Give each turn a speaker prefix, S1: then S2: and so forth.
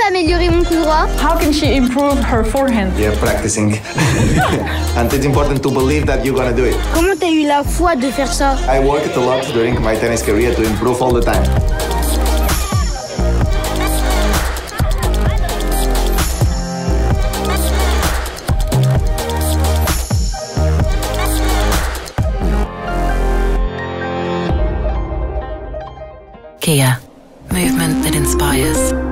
S1: améliorer mon coup droit?
S2: How can she improve her forehand?
S3: Yeah, practicing. And it's important to believe that you're gonna do it.
S1: Comment t'as eu la foi de faire ça?
S3: I worked a lot during my tennis career to improve all the time.
S4: Kia, movement that inspires.